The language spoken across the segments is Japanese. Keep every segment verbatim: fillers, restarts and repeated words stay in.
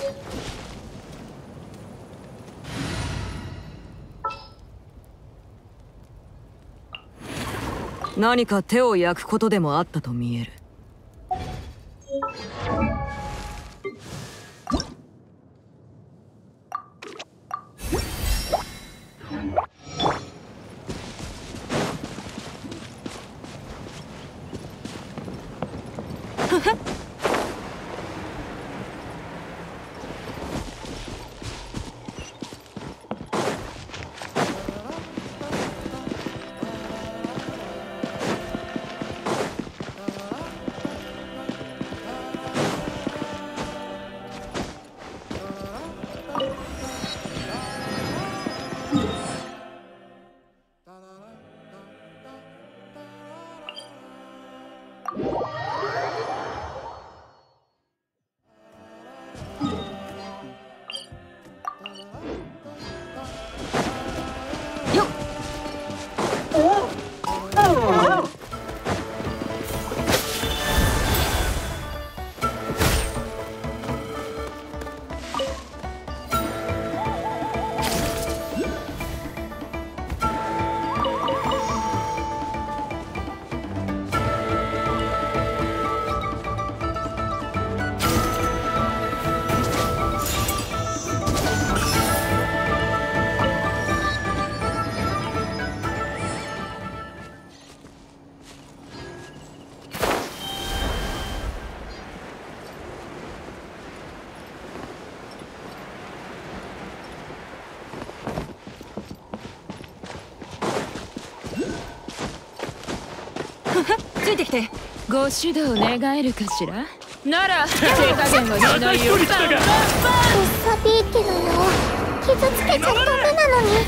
何か手を焼くことでもあったと見える。ついてきて。 ご指導願えるかしら。なら手加減はしないよ。 うっさびいけどよ、傷つけちゃダメなのに。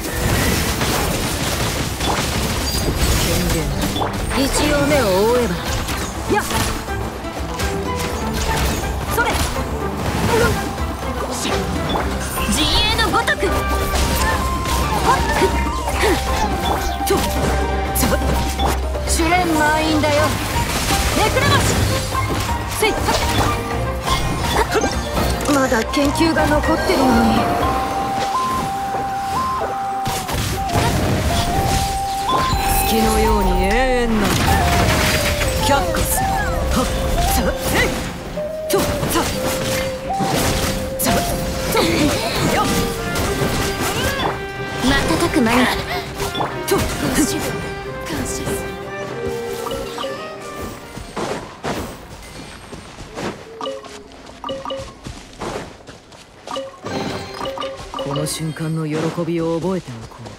権限一応目を覆えば。やっそれ、 陣営のごとく。 ちょちょ試練満員だよ。めくれましせい。まだ研究が残ってるのに。月のように永遠な却下する。はっさえいとささとよ瞬く間にとご指導感謝する。 この瞬間の喜びを覚えておこう。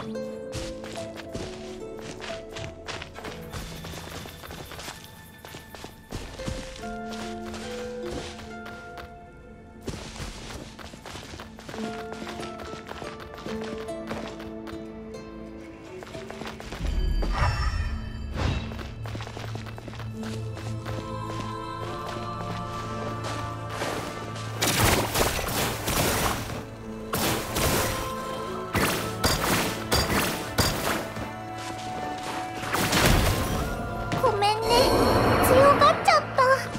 ごめんね、強がっちゃった。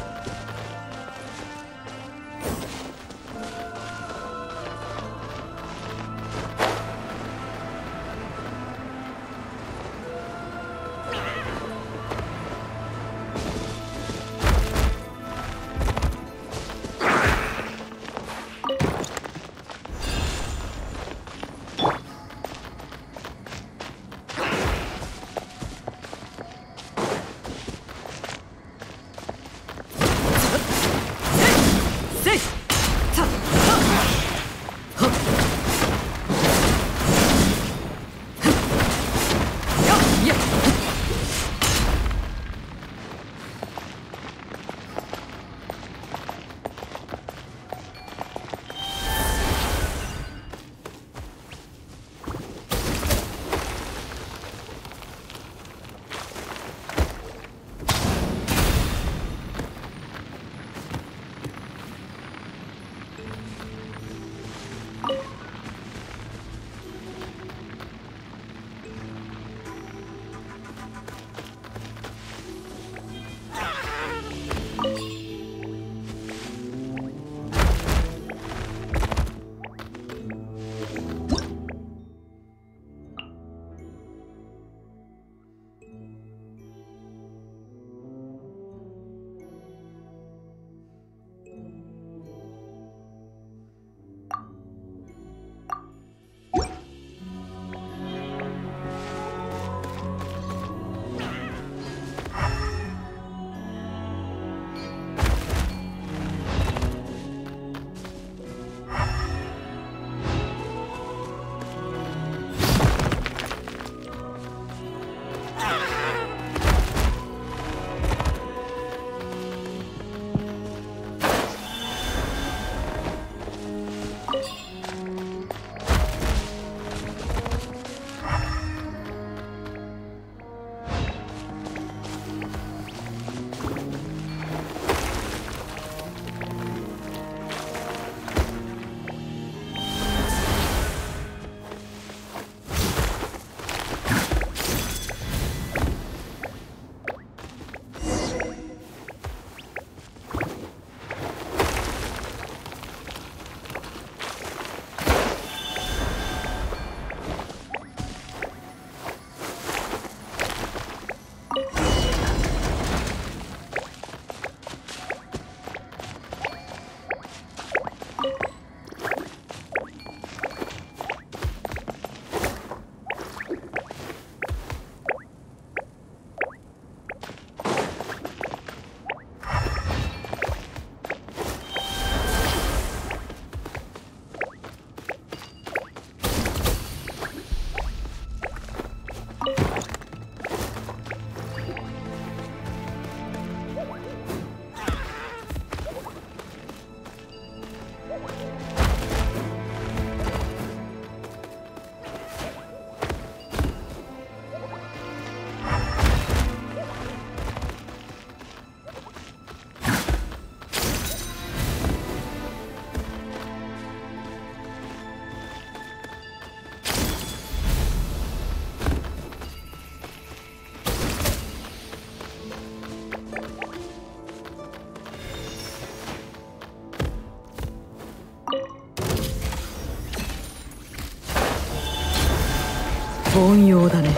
凡庸だね。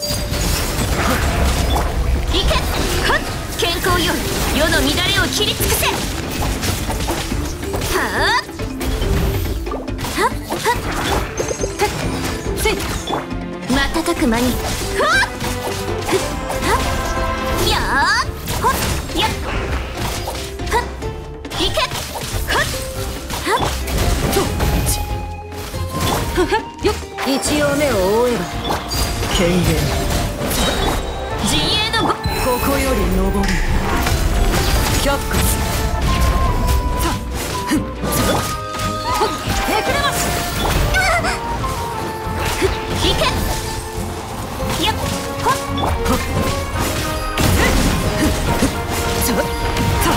いけ、はっ、健康よ、世の乱れを切り尽くせ。はあ、はっはっはっ、せい、瞬く間に、はっはっ、やーほっやっはっ、いけ、はっはっ、とちはっよっ、 一応目を覆えば権限陣営のごここより登る却下すさふんさほっめくれましいけやっほっはっささ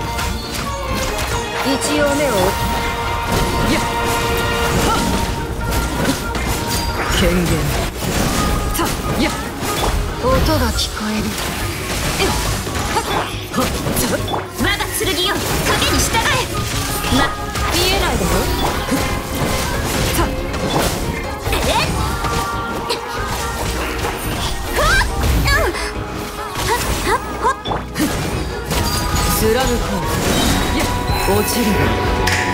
一応目をやっはっ権限さやっ音が聞こえるえっはっはっさ我が剣よ影に従えま見えないだろさえっはっうんはっはっほっスラムコーやっ落ちる